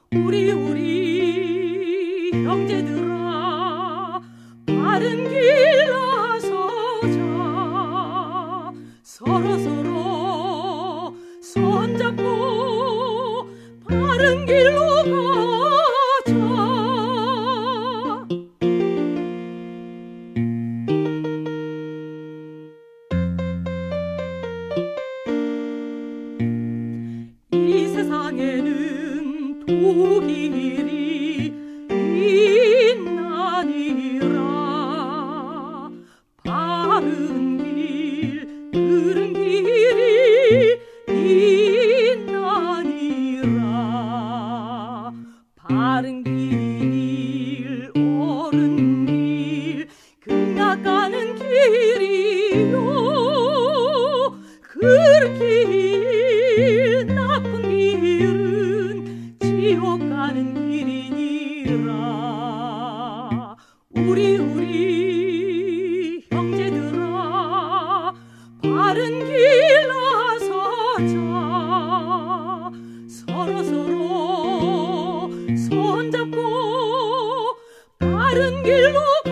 우리 형제들아 바른 길 나서자. 서로 손잡고 바른 길로 가자. 이 세상에는 두 길이 있나니라. 바른 길 그른 길이 있나니라. 바른 길 옳은 길 극락 가는 길이요. 그른 길 나쁜 길은 지옥 가는 길이니라. 우리 형제들아 바른 길 나서자. 서로 손잡고 바른 길로